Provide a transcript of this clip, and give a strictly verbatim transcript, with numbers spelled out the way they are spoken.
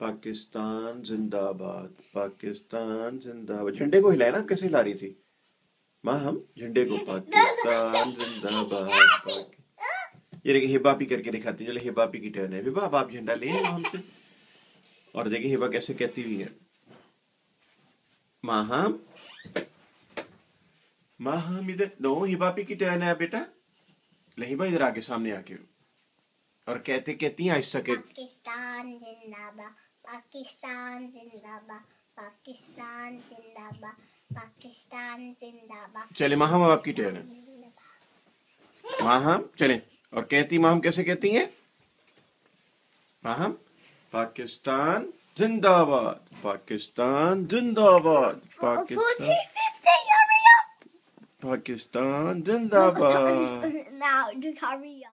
पाकिस्तान जिंदाबाद, पाकिस्तान जिंदाबाद। झंडे को हिलाए ना, कैसे हिला रही थी माँ हम झंडे को? पाकिस्तान जिंदाबाद। पाकि... ये देखिए हिबा भी करके दिखाती है। चलो हिबा की टर्न है। हिबा अब आप झंडा ले हमसे। और देखिए हिबा कैसे कहती हुई है, माँ हम माँ हम इधर। नो हिबा की टर्न है बेटा। ले हिबा इधर आके सामने आके और कहते कहती हैं आहिस्ता के, पाकिस्तान जिंदाबाद, पाकिस्तान जिंदाबाद, पाकिस्तान जिंदाबाद, पाकिस्तान जिंदाबाद। चले माँ हम आपकी टर्न है। माँ हम चले। और कहती माँ हम कैसे कहती हैं? माँ हम पाकिस्तान जिंदाबाद, पाकिस्तान जिंदाबाद, पाकिस्तान पाकिस्तान जिंदाबाद। Now, just hurry up.